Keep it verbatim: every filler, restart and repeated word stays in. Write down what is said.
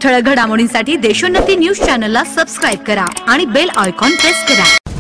ठळक घडामोडींसाठी देशोन्नती न्यूज चॅनलला सबस्क्राइब करा आणि बेल आयकॉन प्रेस करा।